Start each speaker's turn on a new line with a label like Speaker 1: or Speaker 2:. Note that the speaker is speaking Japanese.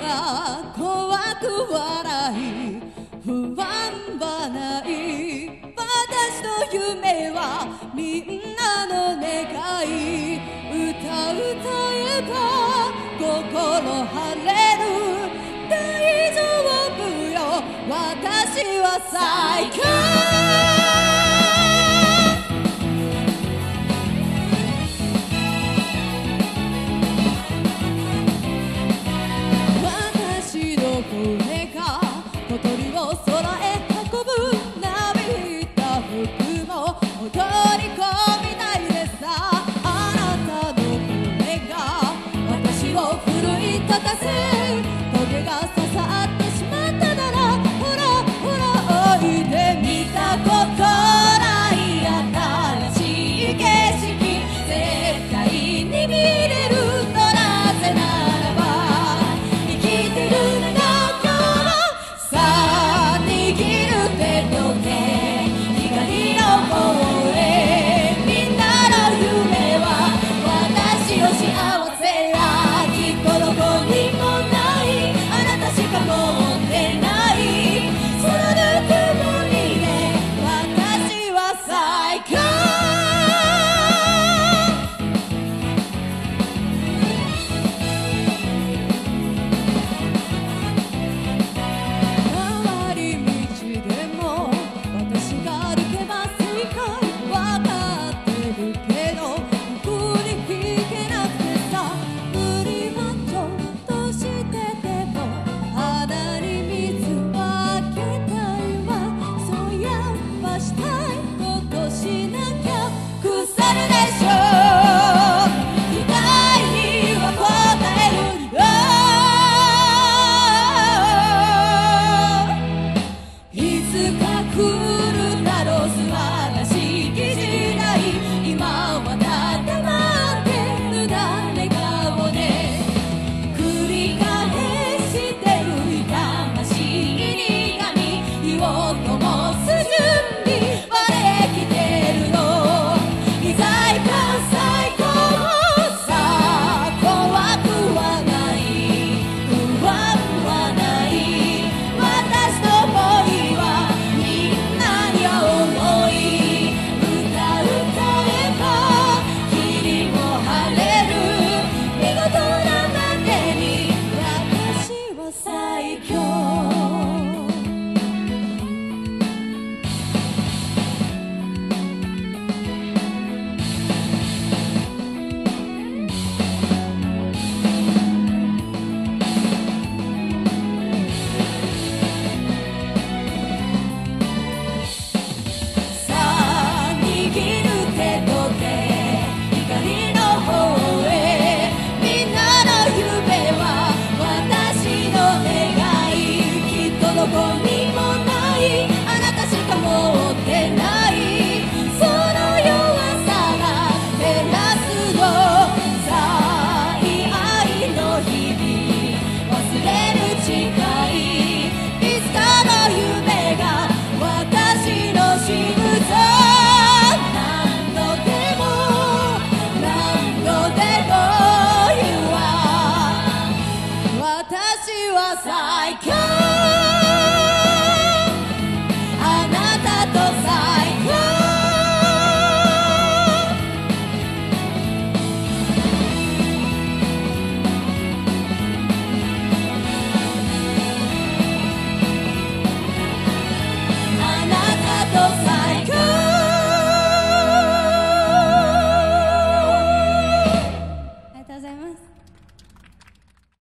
Speaker 1: が怖く笑い不安はない。私の夢はみんなの願い。歌歌えば心晴れる。大丈夫よ、私は最強。私の声が小鳥を空へ運ぶ。なびいた服も踊り込みたいでさ。あなたの声が私を奮い立たせ、棘が刺さってしまったなら、ほらほらおいで。見たことない新しい景色、絶対に見れるの。なぜならば生きてるのよ。さあ握る手と手、光の方へ。みんなの夢は私の幸せや。きっとどこにもないあなたしか持ってない空の曇りで私は最強。回り道でも私が歩けば正解。分かってるけど振り引けなくてさ。無理はちょっとしてても肌に水はけたいわ。そうやっぱしたいことしなきゃ腐るでしょ。期待には応えるよ。いつか来るだろう素晴らしき時代。今はただ待ってる誰かをね。繰り返してる魂に神火を灯す準備まで来てるの。いざいか最高さあ怖くはない不安はない。私の恋はみんなに思い。歌歌えば霧も晴れる。見事なまでに私は最強。さあ握る手と手、光の方へ。みんなの夢は私の願い。きっとどこにもないあなたしか持ってないその弱さが照らすの。最愛の日々忘れる誓い。いつかの夢が私の仕草。何度でも何度でも言うわ私は最強。